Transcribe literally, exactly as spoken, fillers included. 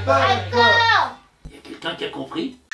pas d'accord. Il y a quelqu'un qui a compris?